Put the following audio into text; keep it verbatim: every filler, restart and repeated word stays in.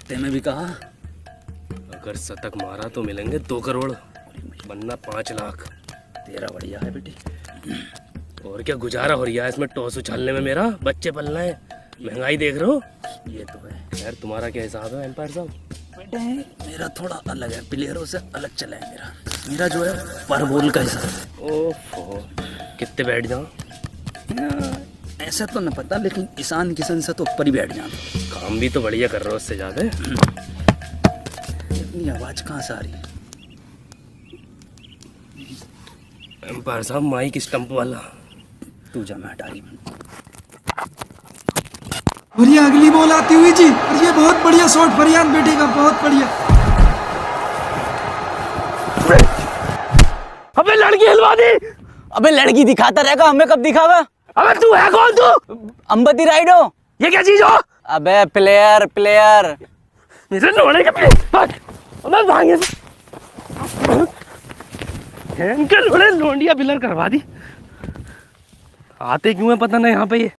सत्ते में भी कहा। अगर शतक मारा तो मिलेंगे दो करोड़ वरना पाँच लाख। तेरा बढ़िया है बेटी। और क्या गुजारा हो रहा है इसमें टॉस उछालने में मेरा। बच्चे पलना है, महंगाई देख रहे हो। ये तो है यार तुम्हारा क्या हिसाब है एम्पायर साहब? बेटे मेरा थोड़ा अलग है, प्लेयरों से अलग चला है मेरा। मेरा जो है पर बॉल का हिसाब है। ओहो, कितने बैठ जाओ? ऐसा तो न पता, लेकिन ईशान किशन से तो ऊपर ही बैठ जाता। काम भी तो बढ़िया कर रहे हो उससे ज्यादा। इतनी आवाज कहाँ से आ रही है? एम्पायर साहब माइक स्टंप वाला। तू जा, मैं हटा रही। और ये अगली बॉल आती हुई जी, और ये बहुत बढ़िया शॉट फरियाद बेटे का, बहुत बढ़िया। अबे लड़की हिलवा दी। अबे लड़की दिखाता रहेगा, हमें कब दिखावा? अबे तू है कौन? तू अंबती राइडो। ये क्या चीज हो? अबे प्लेयर प्लेयर मेरे लोड़े के प्लेयर। अबे भागे से इनके लोड़े लोंडिया बिलर करवा दी। आते क्यों है पता नहीं यहाँ पे ये।